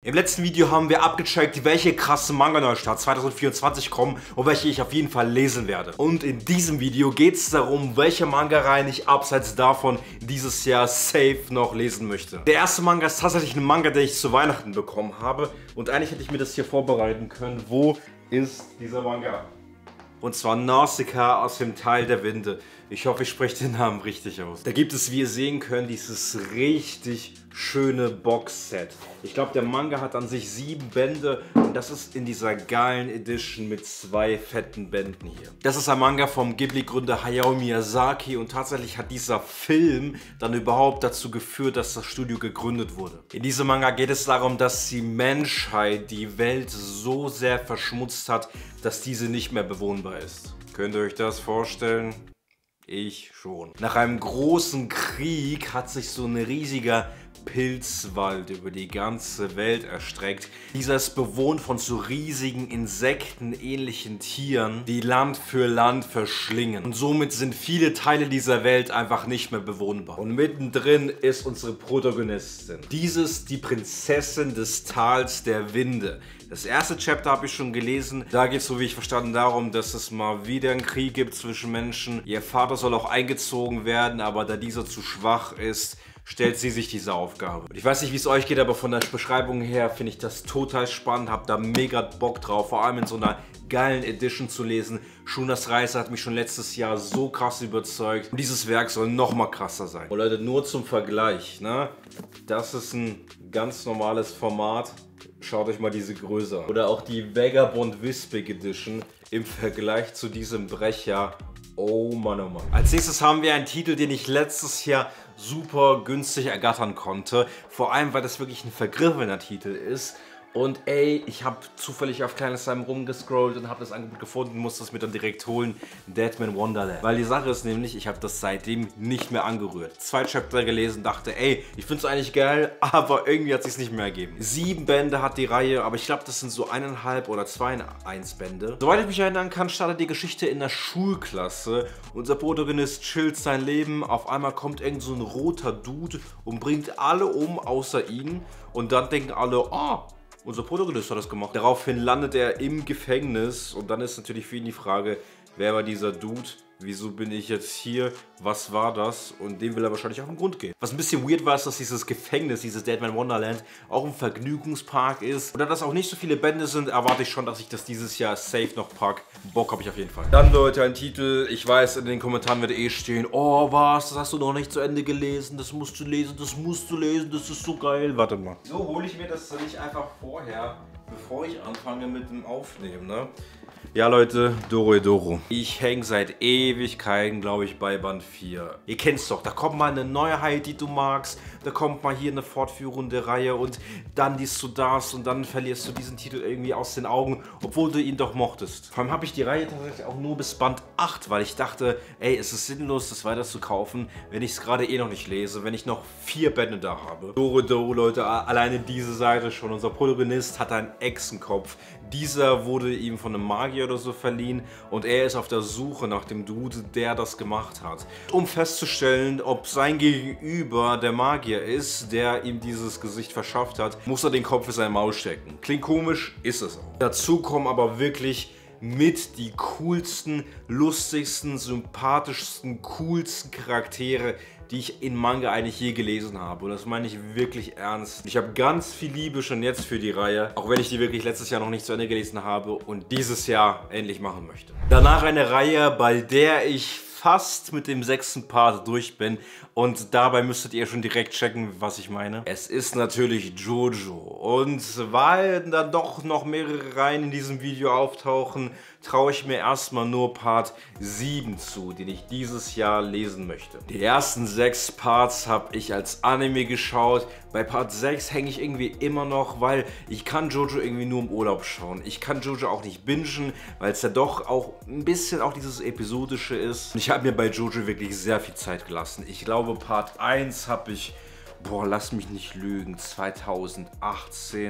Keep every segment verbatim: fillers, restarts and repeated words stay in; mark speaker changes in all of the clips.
Speaker 1: Im letzten Video haben wir abgecheckt, welche krassen Manga-Neustarts zwanzig vierundzwanzig kommen und welche ich auf jeden Fall lesen werde. Und in diesem Video geht es darum, welche Manga-Reihen ich abseits davon dieses Jahr safe noch lesen möchte. Der erste Manga ist tatsächlich ein Manga, den ich zu Weihnachten bekommen habe. Und eigentlich hätte ich mir das hier vorbereiten können. Wo ist dieser Manga? Und zwar Nausicaa aus dem Tal der Winde. Ich hoffe, ich spreche den Namen richtig aus. Da gibt es, wie ihr sehen könnt, dieses richtig schöne Boxset. Ich glaube, der Manga hat an sich sieben Bände und das ist in dieser geilen Edition mit zwei fetten Bänden hier. Das ist ein Manga vom Ghibli-Gründer Hayao Miyazaki und tatsächlich hat dieser Film dann überhaupt dazu geführt, dass das Studio gegründet wurde. In diesem Manga geht es darum, dass die Menschheit die Welt so sehr verschmutzt hat, dass diese nicht mehr bewohnbar ist. Könnt ihr euch das vorstellen? Ich schon. Nach einem großen Krieg hat sich so ein riesiger Pilzwald über die ganze Welt erstreckt. Dieser ist bewohnt von so riesigen insektenähnlichen Tieren, die Land für Land verschlingen. Und somit sind viele Teile dieser Welt einfach nicht mehr bewohnbar. Und mittendrin ist unsere Protagonistin. Diese ist die Prinzessin des Tals der Winde. Das erste Chapter habe ich schon gelesen. Da geht es, so wie ich verstanden, darum, dass es mal wieder einen Krieg gibt zwischen Menschen. Ihr Vater soll auch eingezogen werden, aber da dieser zu schwach ist, stellt sie sich diese Aufgabe. Ich weiß nicht, wie es euch geht, aber von der Beschreibung her finde ich das total spannend. Hab da mega Bock drauf, vor allem in so einer geilen Edition zu lesen. Shunas Reise hat mich schon letztes Jahr so krass überzeugt. Und dieses Werk soll noch mal krasser sein. Und Leute, nur zum Vergleich, ne? Das ist ein ganz normales Format. Schaut euch mal diese Größe an. Oder auch die Vagabond Wispig Edition im Vergleich zu diesem Brecher. Oh Mann, oh Mann. Als nächstes haben wir einen Titel, den ich letztes Jahr super günstig ergattern konnte. Vor allem, weil das wirklich ein vergriffener Titel ist. Und ey, ich habe zufällig auf Kleines Time rumgescrollt und habe das Angebot gefunden, musste es mir dann direkt holen. Deadman Wonderland. Weil die Sache ist nämlich, ich habe das seitdem nicht mehr angerührt. Zwei Chapter gelesen, dachte, ey, ich finde es eigentlich geil, aber irgendwie hat es sich nicht mehr ergeben. Sieben Bände hat die Reihe, aber ich glaube, das sind so eineinhalb oder zwei in eins Bände. Soweit ich mich erinnern kann, startet die Geschichte in der Schulklasse. Unser Protagonist chillt sein Leben, auf einmal kommt irgend so ein roter Dude und bringt alle um, außer ihn. Und dann denken alle, oh, unser Protagonist hat das gemacht. Daraufhin landet er im Gefängnis und dann ist natürlich für ihn die Frage, wer war dieser Dude? Wieso bin ich jetzt hier? Was war das? Und dem will er wahrscheinlich auf den Grund gehen. Was ein bisschen weird war, ist, dass dieses Gefängnis, dieses Deadman Wonderland, auch ein Vergnügungspark ist. Und da das auch nicht so viele Bände sind, erwarte ich schon, dass ich das dieses Jahr safe noch packe. Bock habe ich auf jeden Fall. Dann, Leute, ein Titel. Ich weiß, in den Kommentaren wird eh stehen, oh was, das hast du noch nicht zu Ende gelesen. Das musst du lesen, das musst du lesen, das ist so geil. Warte mal. So hole ich mir das nicht einfach vorher, bevor ich anfange mit dem Aufnehmen, ne? Ja, Leute, Dorohedoro. Ich hänge seit Ewigkeiten, glaube ich, bei Band vier. Ihr kennt's doch, da kommt mal eine Neuheit, die du magst. Da kommt mal hier eine fortführende Reihe und dann dies du das und dann verlierst du diesen Titel irgendwie aus den Augen, obwohl du ihn doch mochtest. Vor allem habe ich die Reihe tatsächlich auch nur bis Band acht, weil ich dachte, ey, es ist sinnlos, das weiter zu kaufen, wenn ich es gerade eh noch nicht lese, wenn ich noch vier Bände da habe. Dorohedoro, Leute, alleine diese Seite schon. Unser Protagonist hat einen Echsenkopf. Dieser wurde ihm von einem Magier oder so verliehen und er ist auf der Suche nach dem Dude, der das gemacht hat. Um festzustellen, ob sein Gegenüber der Magier ist, der ihm dieses Gesicht verschafft hat, muss er den Kopf in sein Maul stecken. Klingt komisch, ist es auch. Dazu kommen aber wirklich mit die coolsten, lustigsten, sympathischsten, coolsten Charaktere, die ich in Manga eigentlich je gelesen habe. Und das meine ich wirklich ernst. Ich habe ganz viel Liebe schon jetzt für die Reihe, auch wenn ich die wirklich letztes Jahr noch nicht zu Ende gelesen habe und dieses Jahr endlich machen möchte. Danach eine Reihe, bei der ich fast mit dem sechsten Part durch bin und dabei müsstet ihr schon direkt checken, was ich meine. Es ist natürlich Jojo und weil dann doch noch mehrere Reihen in diesem Video auftauchen, traue ich mir erstmal nur Part sieben zu, den ich dieses Jahr lesen möchte. Die ersten sechs Parts habe ich als Anime geschaut. Bei Part sechs hänge ich irgendwie immer noch, weil ich kann Jojo irgendwie nur im Urlaub schauen. Ich kann Jojo auch nicht bingen, weil es ja doch auch ein bisschen auch dieses Episodische ist. Und ich habe mir bei Jojo wirklich sehr viel Zeit gelassen. Ich glaube, Part eins habe ich, boah, lass mich nicht lügen, zweitausendachtzehn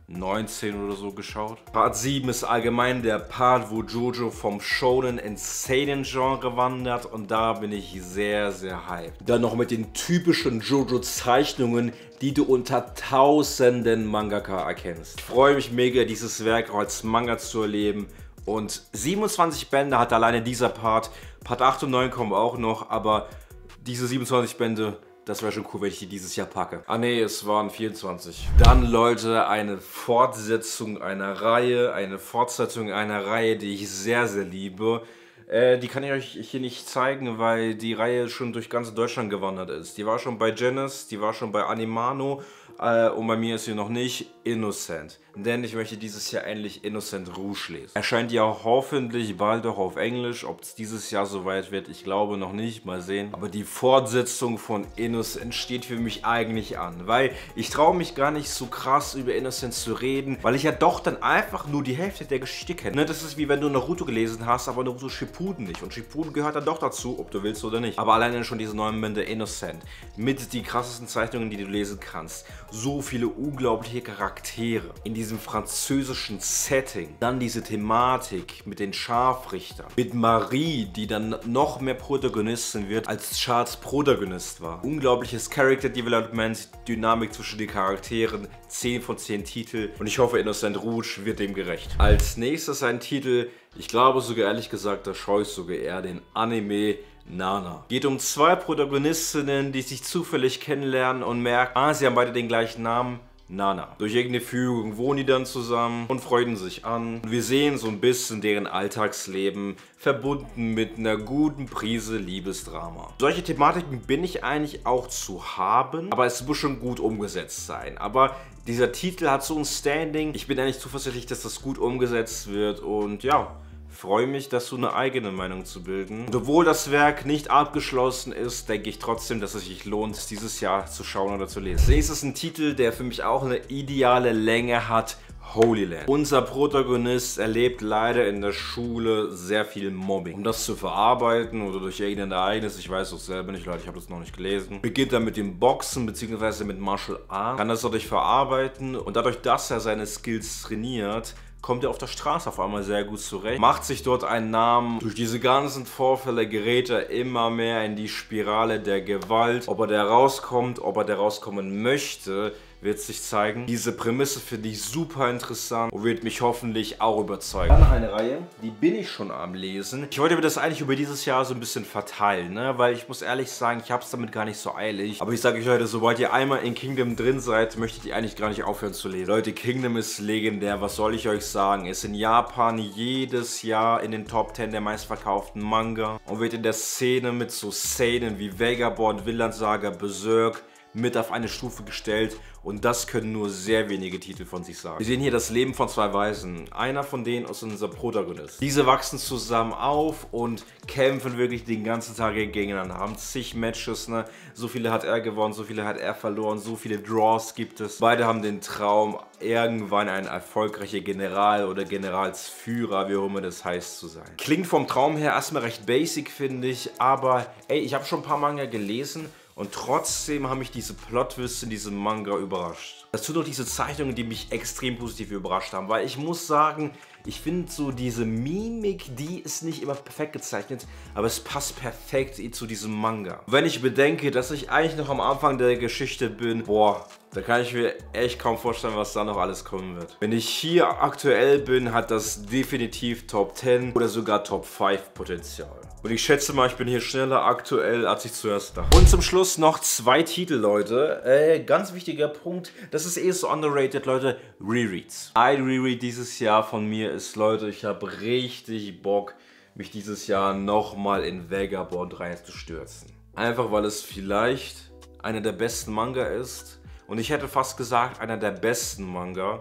Speaker 1: neunzehn oder so geschaut. Part sieben ist allgemein der Part, wo Jojo vom Shonen ins Seinen-Genre wandert und da bin ich sehr, sehr hyped. Dann noch mit den typischen Jojo-Zeichnungen, die du unter tausenden Mangaka erkennst. Ich freue mich mega, dieses Werk auch als Manga zu erleben. Und siebenundzwanzig Bände hat alleine dieser Part. Part acht und neun kommen auch noch, aber diese siebenundzwanzig Bände, das wäre schon cool, wenn ich die dieses Jahr packe. Ah ne, es waren vierundzwanzig. Dann, Leute, eine Fortsetzung einer Reihe, eine Fortsetzung einer Reihe, die ich sehr, sehr liebe. Äh, die kann ich euch hier nicht zeigen, weil die Reihe schon durch ganz Deutschland gewandert ist. Die war schon bei Genesis, die war schon bei Animano äh, und bei mir ist sie noch nicht. Innocent. Denn ich möchte dieses Jahr endlich Innocent Rouge lesen. Erscheint ja hoffentlich bald auch auf Englisch. Ob es dieses Jahr soweit wird, ich glaube noch nicht. Mal sehen. Aber die Fortsetzung von Innocent steht für mich eigentlich an. Weil ich traue mich gar nicht so krass über Innocent zu reden. Weil ich ja doch dann einfach nur die Hälfte der Geschichte kenne. Ne, das ist wie wenn du Naruto gelesen hast, aber Naruto Shippuden nicht. Und Shippuden gehört dann doch dazu, ob du willst oder nicht. Aber alleine schon diese neuen Bände Innocent. Mit die krassesten Zeichnungen, die du lesen kannst. So viele unglaubliche Charaktere. In diesem französischen Setting. Dann diese Thematik mit den Scharfrichtern. Mit Marie, die dann noch mehr Protagonistin wird, als Charles Protagonist war. Unglaubliches Character Development, Dynamik zwischen den Charakteren, zehn von zehn Titel. Und ich hoffe, Innocent Rouge wird dem gerecht. Als nächstes ein Titel, ich glaube sogar ehrlich gesagt, da schaue ich sogar eher den Anime Nana. Geht um zwei Protagonistinnen, die sich zufällig kennenlernen und merken, ah, sie haben beide den gleichen Namen. Nana. Durch irgendeine Fügung wohnen die dann zusammen und freunden sich an. Und wir sehen so ein bisschen deren Alltagsleben, verbunden mit einer guten Prise Liebesdrama. Solche Thematiken bin ich eigentlich auch zu haben, aber es muss schon gut umgesetzt sein. Aber dieser Titel hat so ein Standing. Ich bin eigentlich zuversichtlich, dass das gut umgesetzt wird und ja, freue mich, dazu eine eigene Meinung zu bilden. Und obwohl das Werk nicht abgeschlossen ist, denke ich trotzdem, dass es sich lohnt, es dieses Jahr zu schauen oder zu lesen. Als nächstes ein Titel, der für mich auch eine ideale Länge hat. Holy Land. Unser Protagonist erlebt leider in der Schule sehr viel Mobbing. Um das zu verarbeiten oder durch irgendein Ereignis, ich weiß es selber nicht, Leute, ich habe das noch nicht gelesen, beginnt er mit dem Boxen bzw. mit Martial Arts, kann das dadurch verarbeiten und dadurch, dass er seine Skills trainiert, kommt er auf der Straße auf einmal sehr gut zurecht, macht sich dort einen Namen. Durch diese ganzen Vorfälle gerät er immer mehr in die Spirale der Gewalt. Ob er da rauskommt, ob er da rauskommen möchte, wird sich zeigen. Diese Prämisse finde ich super interessant und wird mich hoffentlich auch überzeugen. Dann eine Reihe, die bin ich schon am Lesen. Ich wollte mir das eigentlich über dieses Jahr so ein bisschen verteilen, ne? Weil ich muss ehrlich sagen, ich habe es damit gar nicht so eilig. Aber ich sage euch heute, sobald ihr einmal in Kingdom drin seid, möchtet ihr eigentlich gar nicht aufhören zu lesen. Leute, Kingdom ist legendär, was soll ich euch sagen? Ist in Japan jedes Jahr in den Top zehn der meistverkauften Manga und wird in der Szene mit so Szenen wie Vagabond, Vinland Saga, Berserk mit auf eine Stufe gestellt und das können nur sehr wenige Titel von sich sagen. Wir sehen hier das Leben von zwei Waisen. Einer von denen ist unser Protagonist. Diese wachsen zusammen auf und kämpfen wirklich den ganzen Tag gegeneinander, haben zig Matches, ne? So viele hat er gewonnen, so viele hat er verloren, so viele Draws gibt es. Beide haben den Traum, irgendwann ein erfolgreicher General oder Generalsführer, wie auch immer das heißt, zu sein. Klingt vom Traum her erstmal recht basic, finde ich, aber ey, ich habe schon ein paar Manga gelesen und trotzdem haben mich diese Plot-Twists in diesem Manga überrascht. Dazu noch diese Zeichnungen, die mich extrem positiv überrascht haben, weil ich muss sagen, ich finde so diese Mimik, die ist nicht immer perfekt gezeichnet, aber es passt perfekt zu diesem Manga. Wenn ich bedenke, dass ich eigentlich noch am Anfang der Geschichte bin, boah, da kann ich mir echt kaum vorstellen, was da noch alles kommen wird. Wenn ich hier aktuell bin, hat das definitiv Top zehn oder sogar Top fünf Potenzial. Und ich schätze mal, ich bin hier schneller aktuell, als ich zuerst dachte. Und zum Schluss noch zwei Titel, Leute. Äh, ganz wichtiger Punkt, das ist eh so underrated, Leute. Rereads. Ein Reread dieses Jahr von mir ist, Leute, ich habe richtig Bock, mich dieses Jahr nochmal in Vagabond reinzustürzen. Einfach, weil es vielleicht einer der besten Manga ist. Und ich hätte fast gesagt, einer der besten Manga.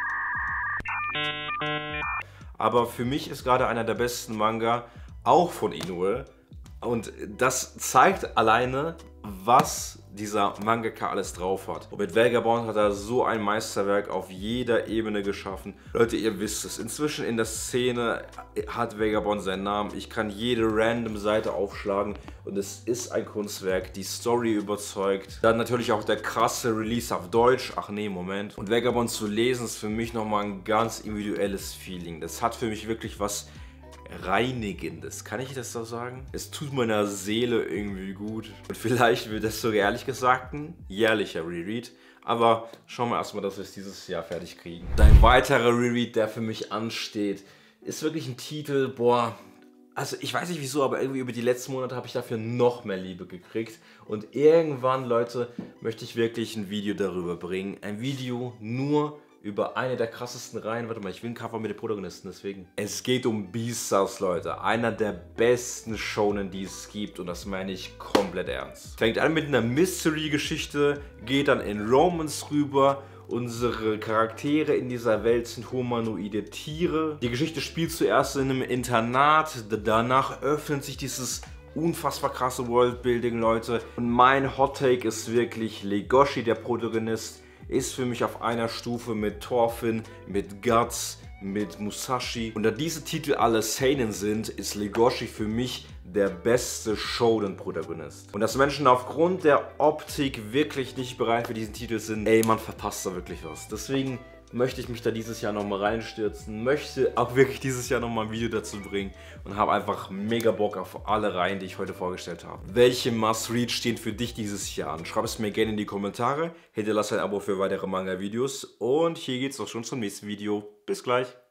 Speaker 1: Aber für mich ist gerade einer der besten Manga auch von Inoue. Und das zeigt alleine, was dieser Mangaka alles drauf hat. Und mit Vagabond hat er so ein Meisterwerk auf jeder Ebene geschaffen. Leute, ihr wisst es, inzwischen in der Szene hat Vagabond seinen Namen. Ich kann jede random Seite aufschlagen und es ist ein Kunstwerk. Die Story überzeugt. Dann natürlich auch der krasse Release auf Deutsch. Ach nee, Moment. Und Vagabond zu lesen ist für mich nochmal ein ganz individuelles Feeling. Das hat für mich wirklich was Reinigendes. Kann ich das so sagen? Es tut meiner Seele irgendwie gut. Und vielleicht wird das sogar ehrlich gesagt ein jährlicher Reread. Aber schauen wir erstmal, dass wir es dieses Jahr fertig kriegen. Ein weiterer Reread, der für mich ansteht, ist wirklich ein Titel, boah, also ich weiß nicht wieso, aber irgendwie über die letzten Monate habe ich dafür noch mehr Liebe gekriegt. Und irgendwann, Leute, möchte ich wirklich ein Video darüber bringen. Ein Video nur über eine der krassesten Reihen. Warte mal, ich will ein Cover mit den Protagonisten, deswegen. Es geht um Beastars, Leute. Einer der besten Shonen, die es gibt. Und das meine ich komplett ernst. Fängt an mit einer Mystery-Geschichte, geht dann in Romance rüber. Unsere Charaktere in dieser Welt sind humanoide Tiere. Die Geschichte spielt zuerst in einem Internat. Danach öffnet sich dieses unfassbar krasse Worldbuilding, Leute. Und mein Hot Take ist wirklich, Legoshi, der Protagonist, ist für mich auf einer Stufe mit Thorfinn, mit Guts, mit Musashi. Und da diese Titel alle Seinen sind, ist Legoshi für mich der beste Shonen-Protagonist. Und dass Menschen aufgrund der Optik wirklich nicht bereit für diesen Titel sind, ey, man verpasst da wirklich was. Deswegen möchte ich mich da dieses Jahr nochmal reinstürzen, möchte auch wirklich dieses Jahr nochmal ein Video dazu bringen und habe einfach mega Bock auf alle Reihen, die ich heute vorgestellt habe. Welche Must-Read stehen für dich dieses Jahr an? Schreib es mir gerne in die Kommentare, hinterlasse ein Abo für weitere Manga-Videos und hier geht's auch schon zum nächsten Video. Bis gleich!